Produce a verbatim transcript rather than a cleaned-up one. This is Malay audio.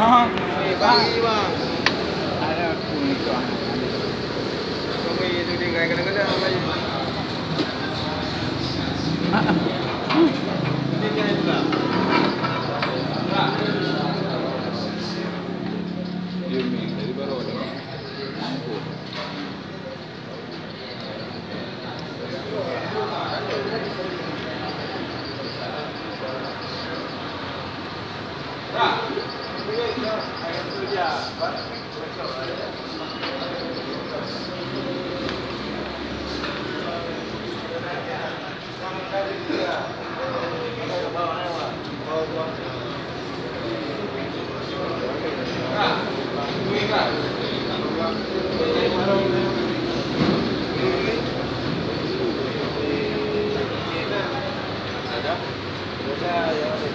Oh, Bagi bang. ada kuning itu. Kami itu dia kadang-kadang lagi. Ini dia juga. Yumi, dari baru ada. Ada? Ada ya.